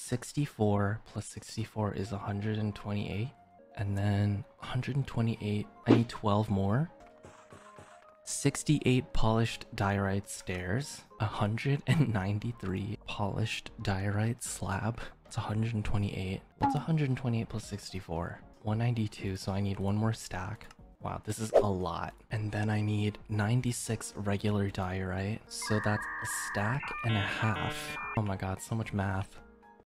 64 plus 64 is 128. And then 128, I need 12 more. 68 polished diorite stairs. 193 polished diorite slab. It's 128. What's 128 plus 64? 192, so I need one more stack. Wow, this is a lot. And then I need 96 regular diorite. So that's a stack and a half. Oh my god, so much math.